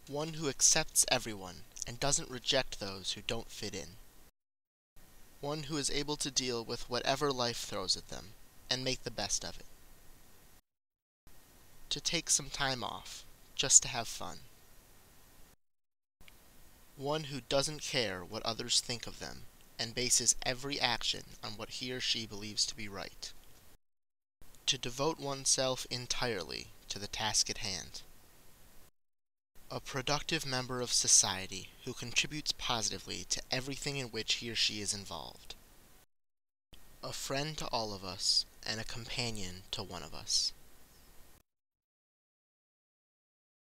One who accepts everyone and doesn't reject those who don't fit in. One who is able to deal with whatever life throws at them and make the best of it. To take some time off, just to have fun. One who doesn't care what others think of them and bases every action on what he or she believes to be right. To devote oneself entirely to the task at hand. A productive member of society who contributes positively to everything in which he or she is involved. A friend to all of us and a companion to one of us.